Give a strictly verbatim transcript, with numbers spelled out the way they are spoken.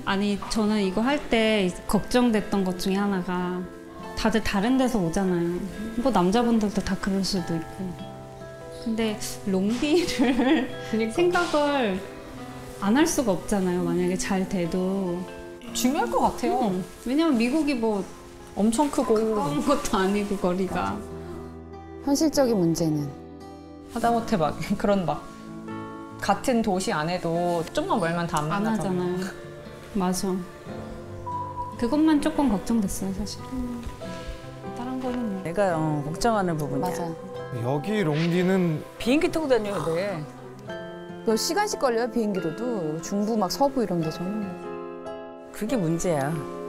아니 저는 이거 할 때 걱정됐던 것 중에 하나가 다들 다른 데서 오잖아요. 뭐 남자분들도 다 그럴 수도 있고. 근데 롱디를 그러니까. 생각을 안 할 수가 없잖아요. 만약에 잘 돼도. 중요할 것 같아요. 어, 왜냐면 미국이 뭐 엄청 크고 가까운 것도 아니고 거리가. 현실적인 문제는 하다못해 막 그런 막 같은 도시 안에도 좀만 멀면 다 안 안 만나잖아요. 하잖아요. 맞아. 그것만 조금 걱정됐어요, 사실. 다른 거는 뭐. 내가 어, 걱정하는 부분이야. 맞아. 여기 롱디는 비행기 타고 다녀야 돼. 몇 시간씩 걸려요 비행기로도 중부 막 서부 이런 데서는. 그게 문제야.